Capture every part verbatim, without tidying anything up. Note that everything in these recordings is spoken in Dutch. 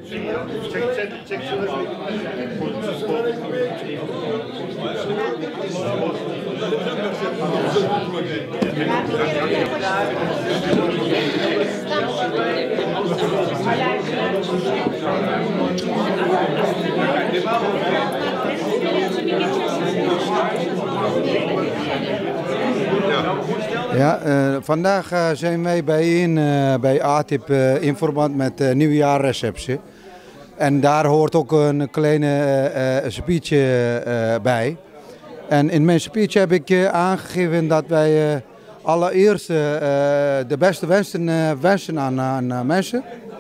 Ja, uh, vandaag uh, zijn wij bijeen uh, bij A T I P uh, in verband met de uh, nieuwjaarreceptie. En daar hoort ook een kleine uh, uh, speech uh, bij. En in mijn speech heb ik uh, aangegeven dat wij uh, allereerst uh, de beste wensen uh, wensen aan, aan uh, mensen.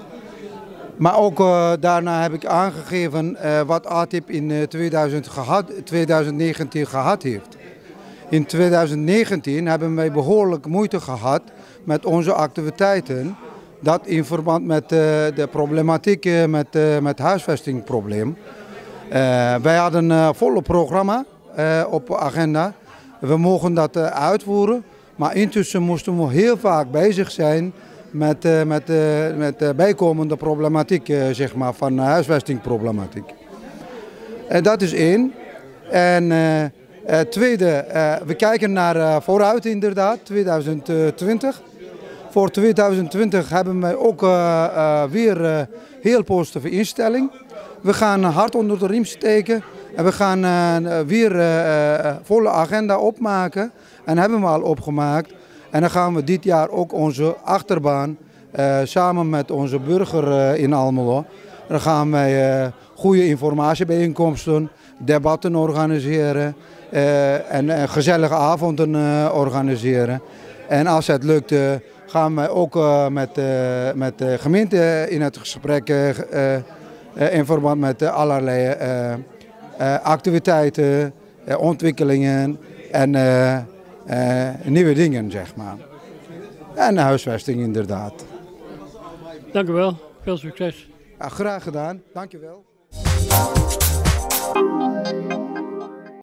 Maar ook uh, daarna heb ik aangegeven uh, wat A T I P in uh, tweeduizend gehad, tweeduizend negentien gehad heeft. In tweeduizend negentien hebben wij behoorlijk moeite gehad met onze activiteiten. Dat in verband met uh, de problematiek uh, met het uh, huisvestingprobleem. Uh, wij hadden een uh, volle programma uh, op de agenda. We mogen dat uh, uitvoeren. Maar intussen moesten we heel vaak bezig zijn met, uh, met, uh, met uh, bijkomende problematiek uh, zeg maar, van uh, huisvestingproblematiek. Uh, dat is één. En... Uh, Uh, tweede, uh, we kijken naar uh, vooruit inderdaad, tweeduizend twintig. Voor tweeduizend twintig hebben wij ook uh, uh, weer uh, heel positieve instelling. We gaan hard onder de riem steken en we gaan uh, weer uh, uh, volle agenda opmaken. En hebben we al opgemaakt. En dan gaan we dit jaar ook onze achterban uh, samen met onze burger uh, in Almelo. Dan gaan wij uh, goede informatiebijeenkomsten, debatten organiseren. Uh, en uh, gezellige avonden uh, organiseren. En als het lukt uh, gaan we ook uh, met, uh, met de gemeente in het gesprek uh, uh, in verband met uh, allerlei uh, uh, activiteiten, uh, ontwikkelingen en uh, uh, nieuwe dingen, zeg maar. En huisvesting inderdaad. Dank u wel, veel succes. Ja, graag gedaan, dank je wel.